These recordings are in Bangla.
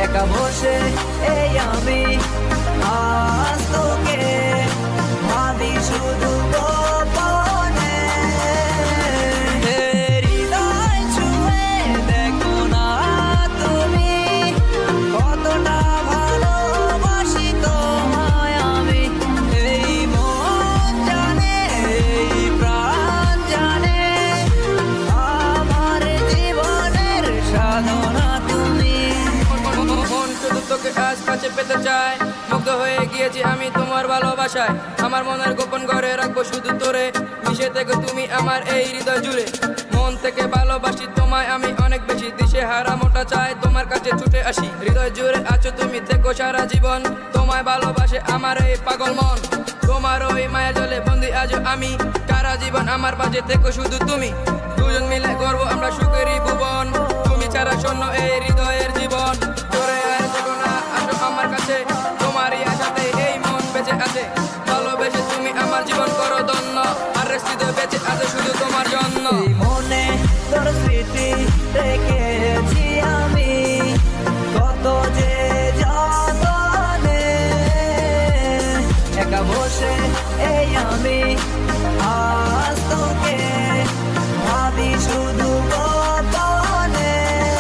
একা বসে এই আমি আজ তোকে ভাবি শুধু গোপনে। হৃদয় ছুঁয়ে দেখো না তুমি কতটা ভালোবাসি তোমায় আমি। এই মন জানে, এই প্রাণ জানে, আমার জীবনের সাধনা তুমি। মন শুধু তোকে আজ কাছে পেতে চায়, মুগ্ধ হয়ে গিয়েছি আমি তোমার ভালোবাসায়। আমার মনের গোপন ঘরে রাখবো শুধু তোরে, মিশে থেকে তুমি আমার এই হৃদয় জুড়ে। মন থেকে ভালোবাসি তোমায় আমি অনেক বেশি, দিশে হারা মোটা চাই তোমার কাছে ছুটে আসি। হৃদয় জুড়ে আছো তুমি, থেকো সারা জীবন, তোমায় ভালোবাসে আমার এই পাগল মন। তোমার ওই মায়া জলে বন্দি আজ আমি, সারা জীবন আমার পাশে থেকো শুধু তুমি। দুজন মিলে গর্ব আমরা সুখেরই ভুবন, তুমি ছাড়া শূন্য এই হৃদয়ের জীবন। তোরে আর দেখো না আসো আমার কাছে, তোমারই আশাতে এই মন বেঁচে আছে। ভালোবেসে তুমি আমার জীবন করো ধন্য, আর হৃদয় বেঁচে আছে শুধু তোমার জন্য। এই মনে তোর স্মৃতি রেখেছি আমি কত যে যতনে। একা বসে এই আমি আজ তোকে ভাবি শুধু গোপনে।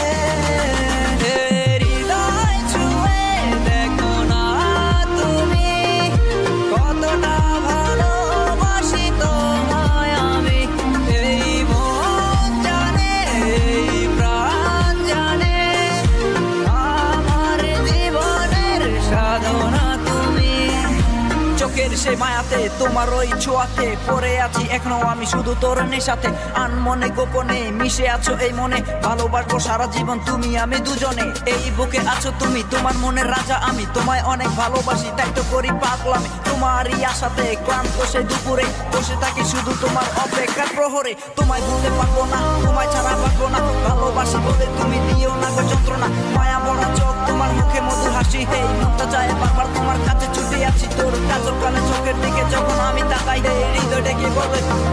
হৃদয় ছুঁয়ে দেখো না তুমি কতটা ভালোবাসি তোমায় আমি। এই মন জানে, এই প্রাণ জানে, আমার জীবনের সাধনা তুমি। চোখের সে মায়াতে তোমার ওই ছোঁয়াতে পড়ে আছি এখনো আমি শুধু তোর নেশাতে। আনমনে গোপনে মিশে আছো এই মনে, ভালোবাসবো সারা জীবন তুমি আমি দুজনে। এই বুকে আছো তুমি, তোমার মনের রাজা আমি, তোমায় অনেক ভালোবাসি তাই তো করি পাগলামি। তোমারই আশাতে ক্লান্ত সে দুপুরে বসে থাকি শুধু তোমার অপেক্ষার প্রহরে। তোমায় ভুলতে পারবো না, তোমায় ছাড়া পারবো না, ভালোবাসি বলে তুমি দিও না গো যন্ত্রণা। মায়া ভরা চোখ তোমার মুখে মধুর হাসি, এই মনটা চায় বারবার তোমার কাছে ছুটে আছি। তোর কাজল কানে চোখের দিকে যখন আমি তাকাই, হৃদয় ডেকে বলে